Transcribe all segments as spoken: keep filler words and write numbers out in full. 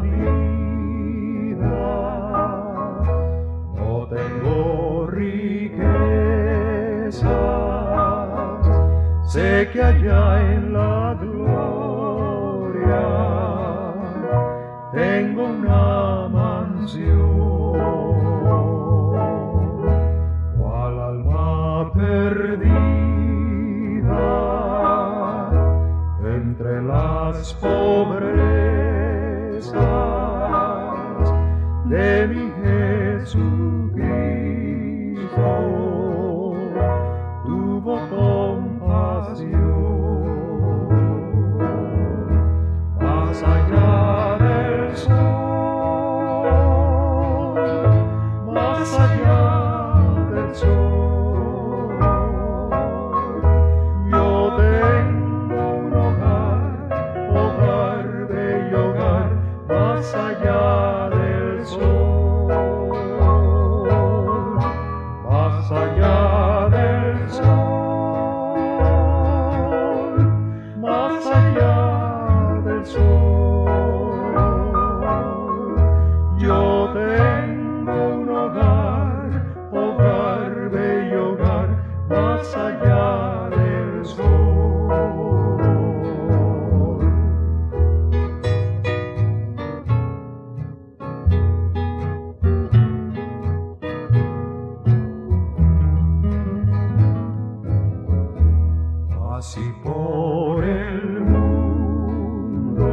vida. No tengo riquezas, sé que allá en la gloria tengo una mansión. Cual alma perdida entre las pobrezas de mi Jesucristo, tuvo compasión. Más allá del sol, más allá del sol, yo tengo un hogar, hogar, bello hogar, más allá del sol, más allá del sol, más allá del sol, yo tengo un hogar, hogar, bello hogar, más allá del sol. Así por el mundo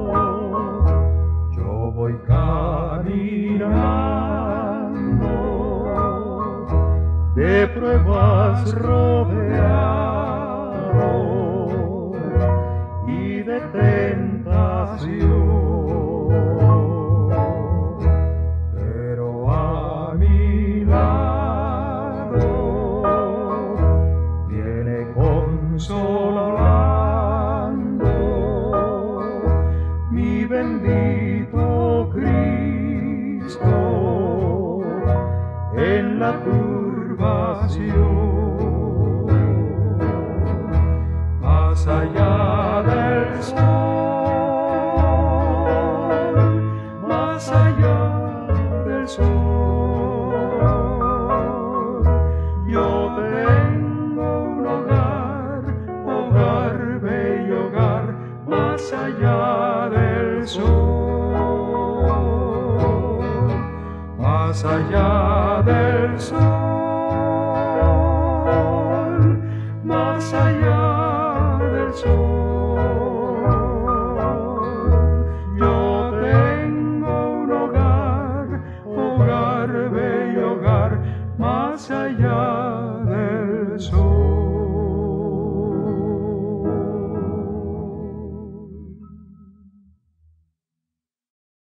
yo voy caminando, de pruebas rodeado y de tentación, pero a mi lado viene consolando mi bendito Cristo en la turbación. Más allá del sol, más allá del sol, yo tengo un hogar, hogar, bello hogar, más allá del sol, más allá del sol.